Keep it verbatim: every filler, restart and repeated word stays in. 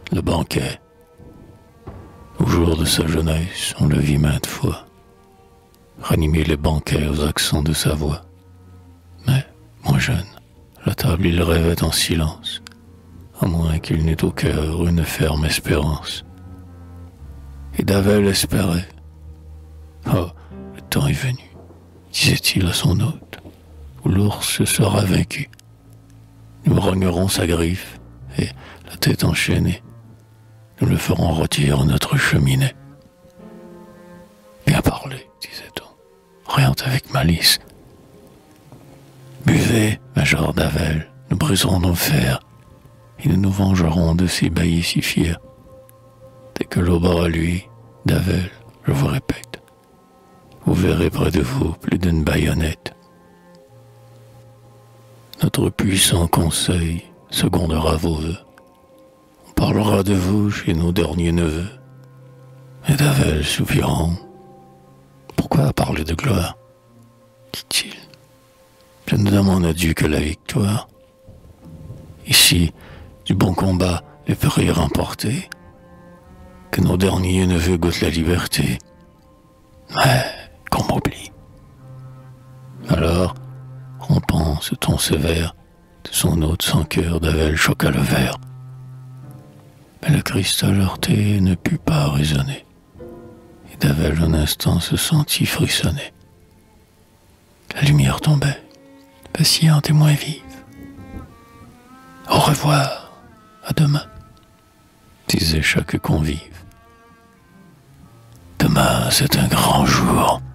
le banquet. Au jour de sa jeunesse, on le vit maintes fois ranimer les banquets aux accents de sa voix. Mais, moins jeune, la table il rêvait en silence, à moins qu'il n'ait au cœur une ferme espérance. Et Davel espérait. Oh, le temps est venu, disait-il à son hôte, où l'ours sera vaincu. Nous rognerons sa griffe, et, la tête enchaînée, nous le ferons rôtir notre cheminée. Bien parlé, disait-on, riant avec malice. Buvez, major Davel, nous briserons nos fers, et nous nous vengerons de ces baillis si fiers. Dès que l'aube aura lui, Davel, je vous répète, vous verrez près de vous plus d'une baïonnette. Notre puissant conseil secondera vos vœux. On parlera de vous chez nos derniers neveux. Et Davel, soupirant, pourquoi parler de gloire, dit-il. Je ne demande à Dieu que la victoire. Ici, du bon combat, les périr emportés, que nos derniers neveux goûtent la liberté. Mais qu'on m'oublie. Alors, rompant ce ton sévère, de son hôte sans cœur, Davel choqua le verre. Mais le cristal heurté ne put pas raisonner, et Davel un instant se sentit frissonner. La lumière tombait, vacillante et moins vive. Au revoir, à demain, disait chaque convive. Demain, c'est un grand jour.